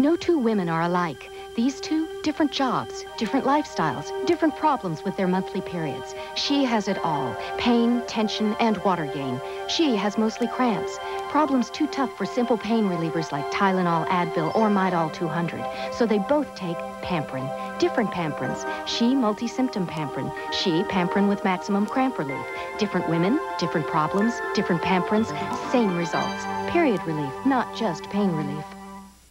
No two women are alike. These two, different jobs, different lifestyles, different problems with their monthly periods. She has it all: pain, tension, and water gain. She has mostly cramps, problems too tough for simple pain relievers like Tylenol, Advil, or Midol 200. So they both take Pamprin, different Pamprins. She, multi-symptom Pamprin. She, Pamprin with maximum cramp relief. Different women, different problems, different Pamprins, same results. Period relief, not just pain relief.